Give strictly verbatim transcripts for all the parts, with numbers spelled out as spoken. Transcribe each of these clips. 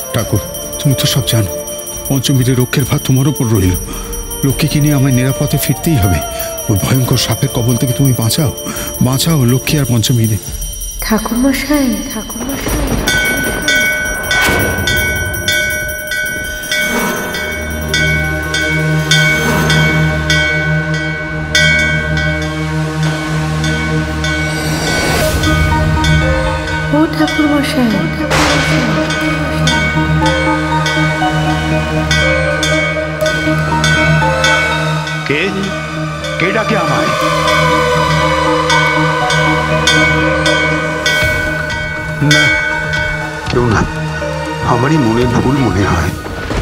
ঠাকুর, তুমি তো সব জানো, পঞ্চমীর রক্ষের ভার তোমার ওপর রইল। লক্ষ্মীকে নিয়ে আমায় নিরাপদে ফিরতেই হবে। ওই ভয়ঙ্কর সাপের কবল থেকে তুমি বাঁচাও, বাঁচাও লক্ষ্মী আর পঞ্চমীরে। ঠাকুর মশাই, ঠাকুর মশাই, ও ঠাকুর মশাই, কে কে ডাকে আমায়? না, কেউ না, আমারই মনে ভুল মনে হয়।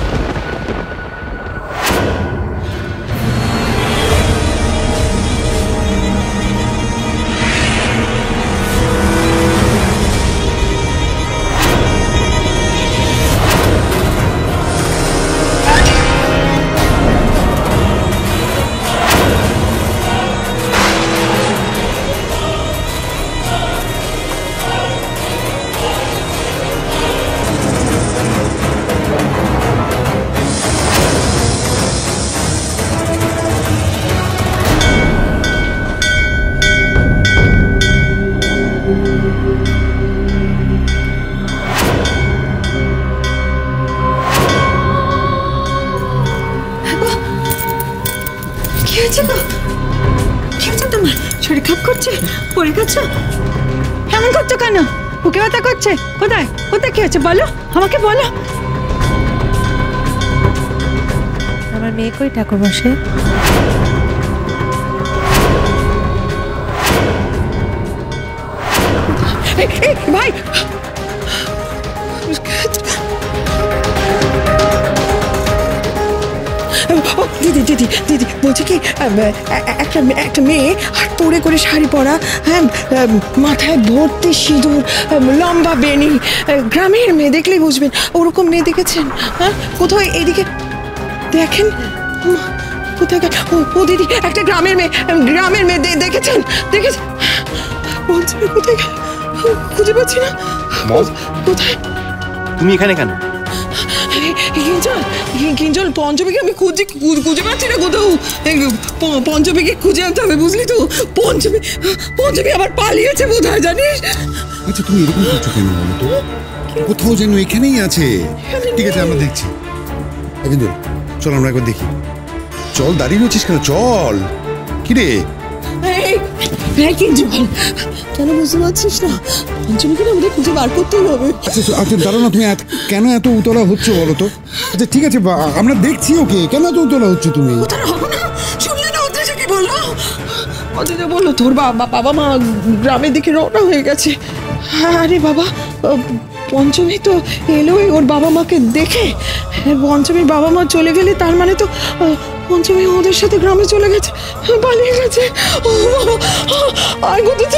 শরীর খারাপ করছে? পড়ে গেছো? এমন করছো কেন? বুকে ব্যথা করছে? কোথায় কোথায় কি হচ্ছে বলো, আমাকে বলো। আমার মেয়ে কই ঠাকুর মশাই? ভাই দিদি দিদি দিদি বলছি কি, একটা একটা মেয়ে হাত পরে করে শাড়ি পরা, হ্যাঁ, মাথায় ভর্তি সিঁদুর, লম্বা বেনি, গ্রামের মেয়ে দেখলেই বুঝবেন। ওরকম মেয়ে দেখেছেন? হ্যাঁ, কোথাও এদিকে দেখেন কোথায়? ও দিদি, একটা গ্রামের মেয়ে, গ্রামের মেয়ে দেখেছেন? দেখেছেন? বলছি কোথায়, খুঁজে পাচ্ছি না। কোথায়? তুমি এখানে কেন? কিঞ্জল, কিঞ্জল, পঞ্চমীকে আমি খুঁজে খুঁজে পাচ্ছি না কোথাও। পঞ্চমীকে খুঁজে আনতে হবে, বুঝলি তো? পঞ্চমী পঞ্চমী আবার পালিয়েছে বোধ হয়, জানিস? আচ্ছা, তুমি এরকম করছো কেন বলো তো? কোথাও যেন এখানেই আছে। ঠিক আছে, আমরা দেখছি। কিন্তু চল আমরা একবার দেখি। চল, দাঁড়িয়ে রয়েছিস কেন? চল। কিরে কিঞ্জল, কেন বুঝতে পারছিস না? পঞ্চমীকে আমাদের খুঁজে বার করতেই হবে। আচ্ছা আচ্ছা, দাঁড়াও না, তুমি কেন এত উতলা হচ্ছে বলো তো? আচ্ছা ঠিক আছে, আমরা দেখছি ওকে। কেন এত উতলা হচ্ছে তুমি? উতলা হবো না, শুনলে না অদ্রিজা কি বললো? অদ্রিজা বললো তোর বাবা বাবা মা গ্রামের দিকে রওনা হয়ে গেছে। আরে বাবা, পঞ্চমী তো এলোই ওর বাবা মাকে দেখে। পঞ্চমীর বাবা মা চলে গেলে তার মানে তো পঞ্চমী ওদের সাথে গ্রামে চলে গেছে, পালিয়ে গেছে। আর